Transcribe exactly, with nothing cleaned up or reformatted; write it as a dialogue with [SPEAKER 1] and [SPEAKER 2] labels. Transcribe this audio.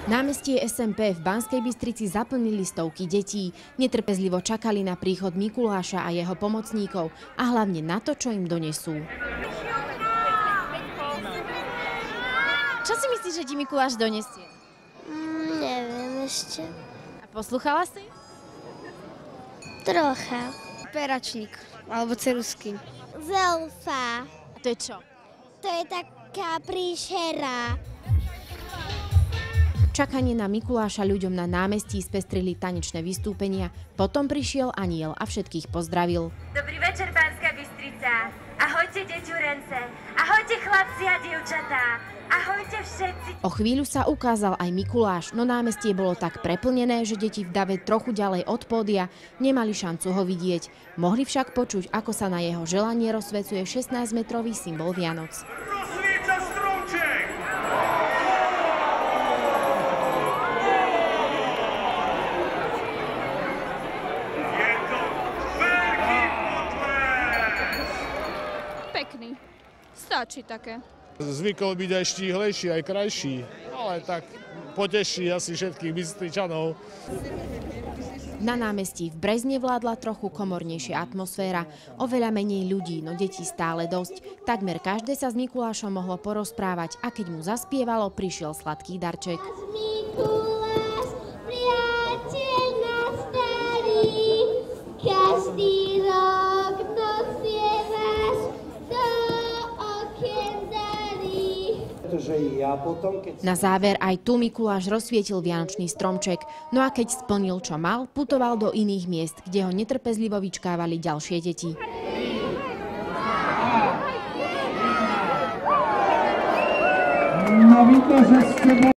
[SPEAKER 1] Námestie es em pé v Banskej Bystrici zaplnili stovky detí. Netrpezlivo čakali na príchod Mikuláša a jeho pomocníkov a hlavne na to, čo im donesú. Čo si myslíš, že ti Mikuláš donesie?
[SPEAKER 2] Mm, neviem ešte.
[SPEAKER 1] A posluchala si?
[SPEAKER 2] Trocha.
[SPEAKER 3] Peračník alebo ceruzky.
[SPEAKER 2] Zelfa.
[SPEAKER 1] A to je čo?
[SPEAKER 2] To je taká príšera.
[SPEAKER 1] Čakanie na Mikuláša ľuďom na námestí spestrili tanečné vystúpenia, potom prišiel anjel a všetkých pozdravil.
[SPEAKER 4] Dobrý večer, Banská Bystrica. Ahojte, deťurence. Ahojte, chlapci a dievčatá. Ahojte všetci.
[SPEAKER 1] O chvíľu sa ukázal aj Mikuláš, no námestie bolo tak preplnené, že deti v dave trochu ďalej od pódia nemali šancu ho vidieť. Mohli však počuť, ako sa na jeho želanie rozsvecuje šestnásťmetrový symbol Vianoc.
[SPEAKER 5] Rozsvieca stromček! Je to veľký potlesk!
[SPEAKER 6] Pekný. Stačí také.
[SPEAKER 7] Zvykol byť aj štíhlejší, aj krajší, ale tak poteší asi všetkých Bystričanov.
[SPEAKER 1] Na námestí v Brezne vládla trochu komornejšia atmosféra. Oveľa menej ľudí, no detí stále dosť. Takmer každé sa s Mikulášom mohlo porozprávať a keď mu zaspievalo, prišiel sladký darček.
[SPEAKER 2] Mikuláš, priateľ náš starý, každý rok nosie váš do okien darí.
[SPEAKER 1] Na záver aj tu Mikuláš rozsvietil vianočný stromček, no a keď splnil, čo mal, putoval do iných miest, kde ho netrpezlivo vyčkávali ďalšie deti.
[SPEAKER 8] No, víte, že ste